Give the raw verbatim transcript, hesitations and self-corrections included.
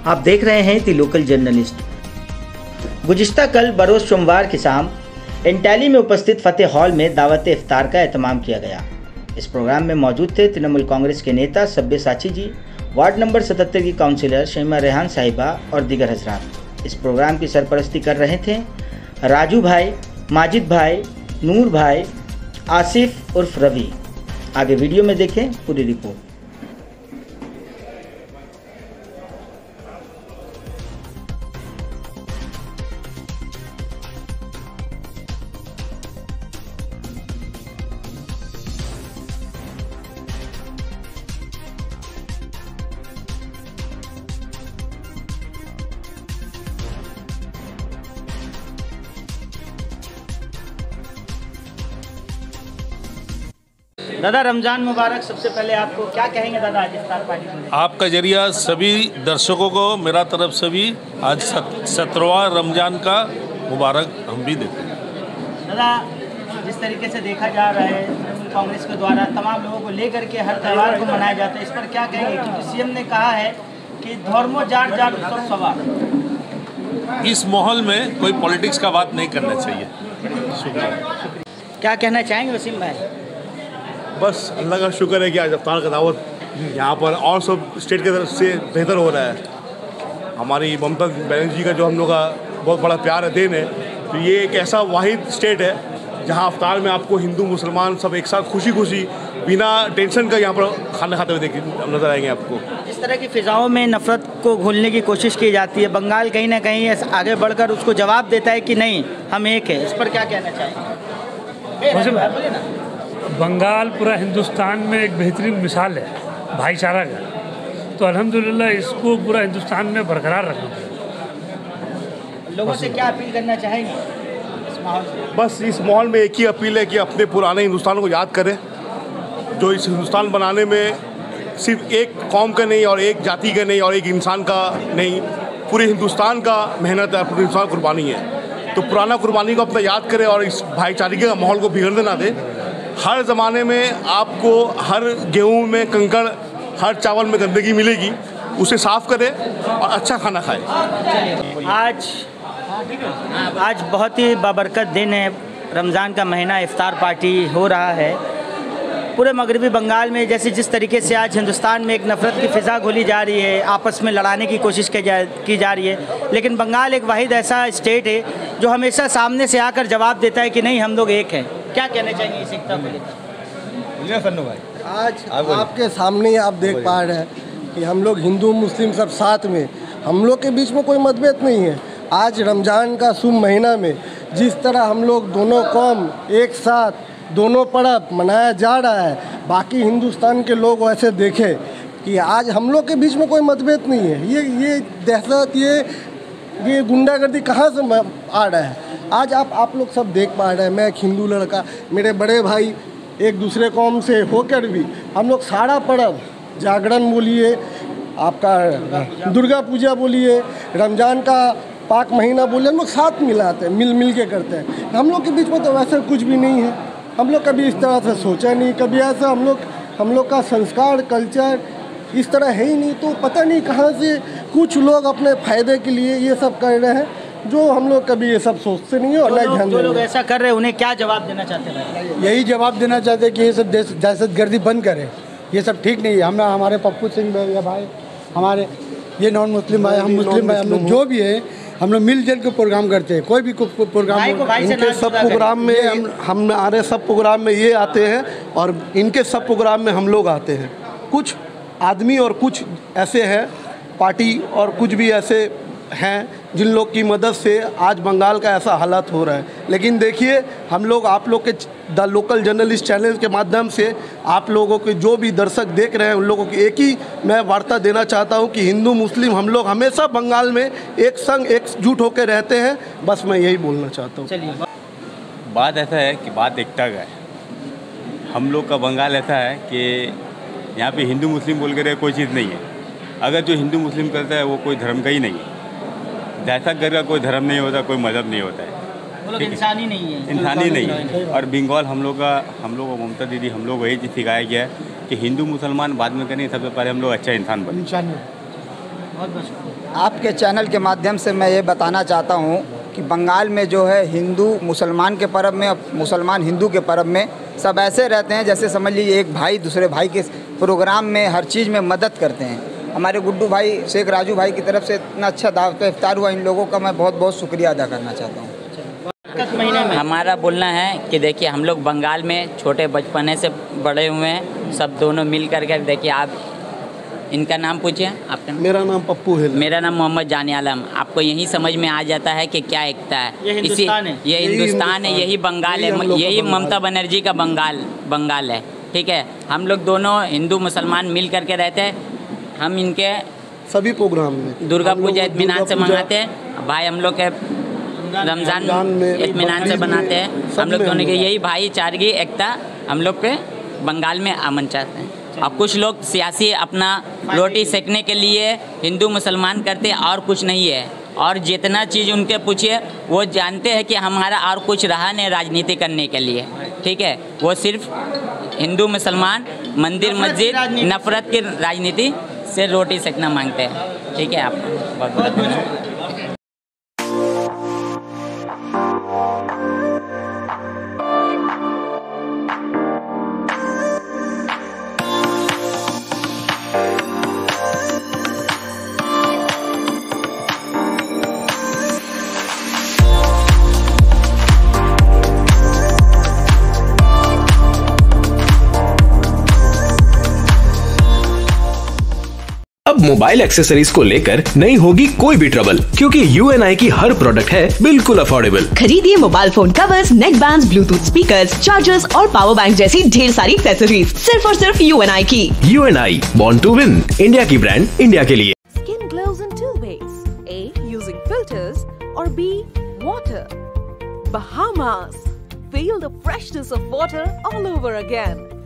आप देख रहे हैं दी लोकल जर्नलिस्ट। गुज़िश्ता कल बरोज़ सोमवार की शाम एंटैली में उपस्थित फतेह हॉल में दावत इफ्तार का एहतमाम किया गया। इस प्रोग्राम में मौजूद थे तृणमूल कांग्रेस के नेता सब्यसाची जी, वार्ड नंबर सतहत्तर की काउंसिलर शहीमा रेहान साहिबा और दीगर हजरात। इस प्रोग्राम की सरपरस्ती कर रहे थे राजू भाई, माजिद भाई, नूर भाई, आसिफ उर्फ रवि। आगे वीडियो में देखें पूरी रिपोर्ट। दादा रमजान मुबारक। सबसे पहले आपको क्या कहेंगे दादा आज इफ्तार पार्टी में? आपका जरिया सभी दर्शकों को मेरा तरफ से भी आज सत्रहवां रमजान का मुबारक हम भी देते हैं। दादा जिस तरीके से देखा जा रहा है तृणमूल कांग्रेस के द्वारा तमाम लोगों को लेकर के हर त्यौहार को मनाया जाता है, इस पर क्या कहेंगे? क्योंकि सीएम ने कहा है कि धर्मो जाट जाट उत्सव सवार। इस माहौल में कोई पॉलिटिक्स का बात नहीं करना चाहिए। शुक्रिया। क्या कहना चाहेंगे वसीम भाई? बस अल्लाह का शुक्र है कि आज इफ्तार का दावत यहाँ पर और सब स्टेट की तरफ से बेहतर हो रहा है। हमारी ममता बनर्जी का जो हम लोग का बहुत बड़ा प्यार है, देन है। तो ये एक ऐसा वाहिद स्टेट है जहाँ इफ्तार में आपको हिंदू मुसलमान सब एक साथ खुशी खुशी बिना टेंशन का यहाँ पर खाना खाते हुए देख नजर आएंगे आपको। इस तरह की फिजाओं में नफरत को घोलने की कोशिश की जाती है, बंगाल कहीं ना कहीं आगे बढ़कर उसको जवाब देता है कि नहीं हम एक है। इस पर क्या कहना चाहेंगे? बंगाल पूरा हिंदुस्तान में एक बेहतरीन मिसाल है भाईचारा का, तो अल्हम्दुलिल्लाह इसको पूरा हिंदुस्तान में बरकरार रखना। लोगों से क्या अपील करना चाहेंगे इस माहौल में? बस इस माहौल में एक ही अपील है कि अपने पुराने हिंदुस्तान को याद करें, जो इस हिंदुस्तान बनाने में सिर्फ एक कौम का नहीं और एक जाति का नहीं और एक इंसान का नहीं, पूरे हिंदुस्तान का मेहनत है, पूरे हिंदुस्तान कुर्बानी है। तो पुराना कुर्बानी को अपना याद करें और इस भाईचारे के माहौल को बिगड़ने ना दें। हर ज़माने में आपको हर गेहूं में कंकड़, हर चावल में गंदगी मिलेगी, उसे साफ़ करें और अच्छा खाना खाएं। आज आज बहुत ही बाबरकत दिन है, रमज़ान का महीना, इफ्तार पार्टी हो रहा है। पूरे मगरबी बंगाल में जैसे जिस तरीके से आज हिंदुस्तान में एक नफ़रत की फ़िज़ा घोली जा रही है, आपस में लड़ाने की कोशिश की जा की जा रही है, लेकिन बंगाल एक वाहिद ऐसा स्टेट है जो हमेशा सामने से आकर जवाब देता है कि नहीं हम लोग एक हैं। क्या कहना चाहिए इस एकता को लेकर? आज आपके सामने आप देख पा रहे हैं कि हम लोग हिंदू मुस्लिम सब साथ में, हम लोग के बीच में कोई मतभेद नहीं है। आज रमज़ान का शुभ महीना में जिस तरह हम लोग दोनों कौम एक साथ दोनों पर्व मनाया जा रहा है, बाकी हिंदुस्तान के लोग वैसे देखें कि आज हम लोग के बीच में कोई मतभेद नहीं है। ये ये दहशत, ये ये गुंडागर्दी कहाँ से आ रहा है? आज आप आप लोग सब देख पा रहे हैं, मैं एक हिंदू लड़का, मेरे बड़े भाई एक दूसरे कौम से होकर भी हम लोग सारा पर्व, जागरण बोलिए, आपका दुर्गा पूजा बोलिए, रमज़ान का पाक महीना बोलिए, हम लोग साथ मिलाते हैं, मिल मिल के करते हैं। हम लोग के बीच में तो वैसे कुछ भी नहीं है। हम लोग कभी इस तरह से सोचा नहीं, कभी ऐसा हम लोग हम लोग का संस्कार कल्चर इस तरह है ही नहीं। तो पता नहीं कहाँ से कुछ लोग अपने फ़ायदे के लिए ये सब कर रहे हैं, जो हम लोग कभी ये सब सोचते नहीं है। और ध्यान जो लोग ऐसा कर रहे हैं उन्हें क्या जवाब देना चाहते हैं? यही जवाब देना चाहते हैं कि ये सब दहशतगर्दी बंद करें, ये सब ठीक नहीं है। हम हमारे पप्पू सिंह भाई, हमारे ये नॉन मुस्लिम भाई, हम मुस्लिम भाई, हम लोग जो भी है हम लोग मिलजुल के प्रोग्राम करते हैं। कोई भी प्रोग्राम, इनके सब प्रोग्राम में हम हमारे सब प्रोग्राम में ये आते हैं और इनके सब प्रोग्राम में हम लोग आते हैं। कुछ आदमी और कुछ ऐसे हैं पार्टी और कुछ भी ऐसे हैं जिन लोग की मदद से आज बंगाल का ऐसा हालत हो रहा है। लेकिन देखिए, हम लोग आप लोग के द लोकल जर्नलिस्ट चैनल के माध्यम से आप लोगों के जो भी दर्शक देख रहे हैं उन लोगों की एक ही मैं वार्ता देना चाहता हूं कि हिंदू मुस्लिम हम लोग हमेशा बंगाल में एक संग एकजुट होकर रहते हैं। बस मैं यही बोलना चाहता हूँ। चलिए, बात ऐसा है कि बात एकता का है। हम लोग का बंगाल ऐसा है कि यहाँ पे हिंदू मुस्लिम बोल कर कोई चीज़ नहीं है। अगर जो हिंदू मुस्लिम करता है वो कोई धर्म का ही नहीं है। दहशतगर्द का कोई धर्म नहीं होता, कोई मज़हब नहीं होता है, इंसानी नहीं है, इंसानी नहीं है। और बंगाल हम लोग का हम लोग को ममता दीदी हम लोग वही चीज़ सिखाया गया है कि हिंदू मुसलमान बाद में करें, सबसे पहले हम लोग अच्छा इंसान बने। बहुत बहुत आपके चैनल के माध्यम से मैं ये बताना चाहता हूँ कि बंगाल में जो है हिंदू मुसलमान के पर्व में और मुसलमान हिंदू के पर्व में सब ऐसे रहते हैं जैसे समझ लीजिए एक भाई दूसरे भाई के प्रोग्राम में हर चीज़ में मदद करते हैं। हमारे गुड्डू भाई शेख राजू भाई की तरफ से इतना अच्छा दावत इफ्तार हुआ, इन लोगों का मैं बहुत बहुत शुक्रिया अदा करना चाहता हूँ। महीने में हमारा बोलना है कि देखिए हम लोग बंगाल में छोटे बचपने से बड़े हुए हैं, सब दोनों मिल करके देखिए। आप इनका नाम पूछिए। आपका? मेरा नाम पप्पू है। मेरा नाम मोहम्मद जानी आलम। आपको यही समझ में आ जाता है कि क्या एकता है। ये हिंदुस्तान है, ये हिंदुस्तान है, यही बंगाल है, यही ममता बनर्जी का बंगाल बंगाल है। ठीक है, हम लोग दोनों हिंदू मुसलमान मिल करके रहते हैं। हम इनके सभी प्रोग्राम में दुर्गा पूजा इत्मीनान से मनाते हैं। भाई हम लोग के रमज़ान इत्मीनान से बनाते हैं। हम लोग दोनों के यही भाईचारगी एकता हम लोग के बंगाल में अमन चाहते हैं। अब कुछ लोग सियासी अपना रोटी सेकने के लिए हिंदू मुसलमान करते और कुछ नहीं है। और जितना चीज़ उनके पूछिए वो जानते हैं कि हमारा और कुछ रहा नहीं राजनीति करने के लिए। ठीक है, वो सिर्फ हिंदू मुसलमान मंदिर मस्जिद नफरत की राजनीति से रोटी सेकना मांगते हैं। ठीक है, आप बहुत बहुत धन्यवाद। अब मोबाइल एक्सेसरीज को लेकर नहीं होगी कोई भी ट्रबल, क्योंकि यू एन आई की हर प्रोडक्ट है बिल्कुल अफोर्डेबल। खरीदिए mobile phone covers, neck bands, Bluetooth speakers, chargers और पावर बैंक जैसी ढेर सारी एक्सेसरीज सिर्फ और सिर्फ यू एन आई की। U N I, born to win, India की ब्रांड इंडिया के लिए। Skin glows in two ways: A, using filters, or B, water. Bahamas. Feel the freshness of water all over again.